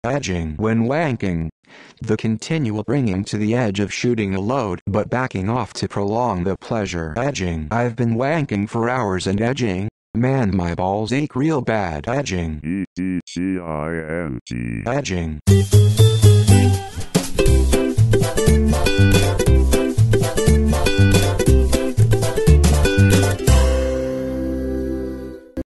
Edging when wanking. The continual bringing to the edge of shooting a load but backing off to prolong the pleasure. Edging. I've been wanking for hours and edging. Man, my balls ache real bad. Edging. E-D-G-I-N-G. Edging.